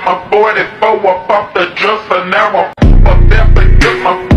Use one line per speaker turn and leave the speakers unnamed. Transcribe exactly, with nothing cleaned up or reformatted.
my forty-four up off the dresser. Now I'm up there, but get my